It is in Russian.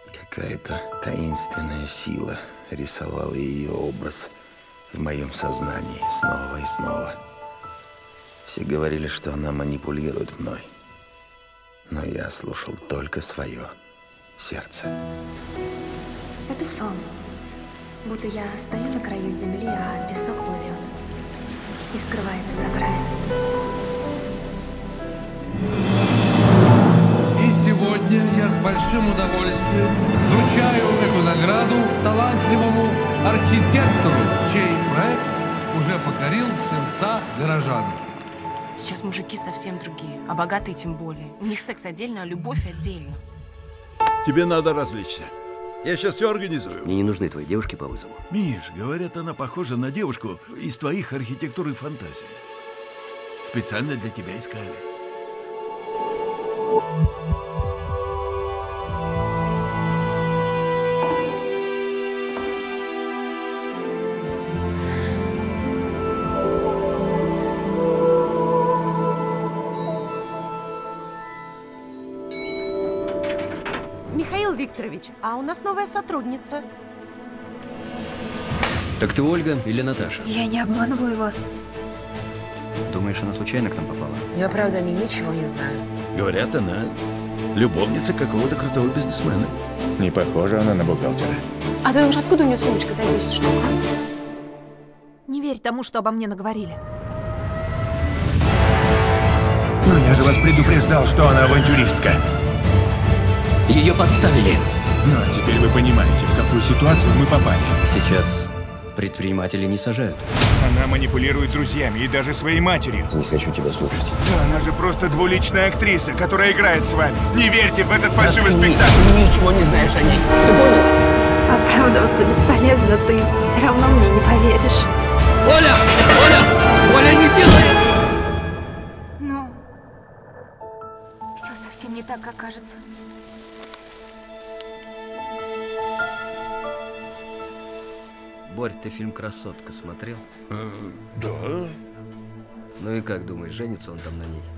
Какая-то таинственная сила рисовала ее образ в моем сознании снова и снова. Все говорили, что она манипулирует мной. Но я слушал только свое сердце. Это сон. Будто я стою на краю земли, а песок плывет и скрывается за краем. И сегодня я с большим удовольствием вручаю эту награду талантливому архитектору, чей проект уже покорил сердца горожан. Сейчас мужики совсем другие, а богатые тем более. У них секс отдельно, а любовь отдельно. Тебе надо развлечься. Я сейчас все организую. Мне не нужны твои девушки по вызову. Миш, говорят, она похожа на девушку из твоих архитектур и фантазий. Специально для тебя искали. Михаил Викторович, а у нас новая сотрудница. Так ты Ольга или Наташа? Я не обманываю вас. Думаешь, она случайно к нам попала? Я, правда, о ней ничего не знаю. Говорят, она любовница какого-то крутого бизнесмена. Не похожа она на бухгалтера. А ты думаешь, откуда у нее сумочка за 10 штук? Не верь тому, что обо мне наговорили. Но я же вас предупреждал, что она авантюристка. Ее подставили. Ну а теперь вы понимаете, в какую ситуацию мы попали. Сейчас предприниматели не сажают. Она манипулирует друзьями и даже своей матерью. Не хочу тебя слушать. Да, она же просто двуличная актриса, которая играет с вами. Не верьте в этот фальшивый спектакль. Ты ничего не знаешь о ней. Ты понял? Оправдываться бесполезно, ты все равно мне не поверишь. Оля! Оля! Оля, не делай! Но все совсем не так, как кажется. Борь, ты фильм «Красотка» смотрел? Да. Ну и как думаешь, женится он там на ней?